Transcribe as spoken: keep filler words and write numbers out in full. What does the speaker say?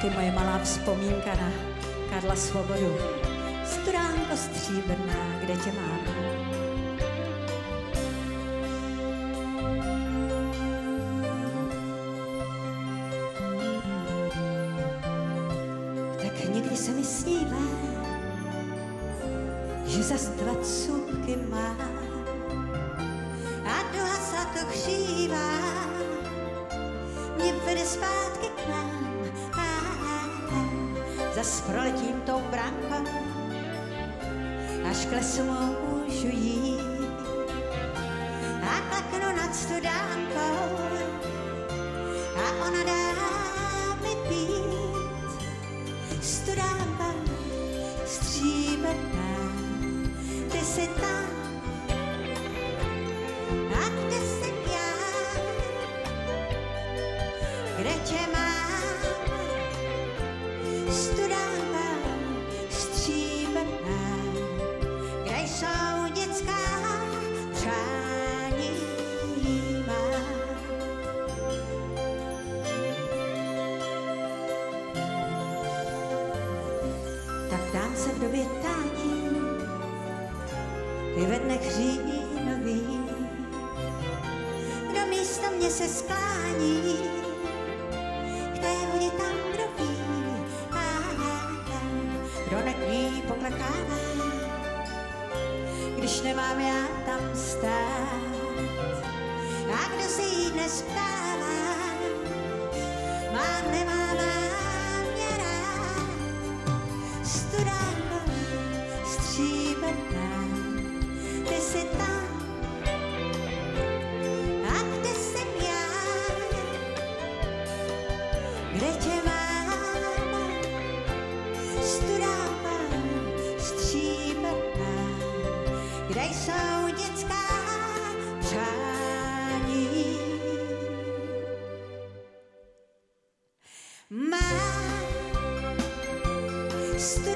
taky moje malá vzpomínka na Karla Svobodu. Studánko stříbrná, kde tě mám? Tak někdy se mi snívá, že zas dva cupky mám a duha zlato chřívá, mě vede zpátky k nám. Zas proletím tou brankou, až k lesu můžu jít a klaknu nad studánkou a ona dá mi pít. Studánka stříbrná, ty jsi tam a kde jsem já, kde tě mám? Studánka stříbrná, kde jsou dětská přání má. Tak tam se v době tání i ve dnech říjnový, kdo místo mě se sklání k té vodě tam, kdo ví, kdo nad ní poklekává, když nemám já tam stát. A kdo se jí dnes ptává, mám, nemám, mám mě rád. Studánko stříbrná, ty jsi tam a kde jsem já, kde tě mám? Studánka stříbrná, kde jsou dětská přání. Mám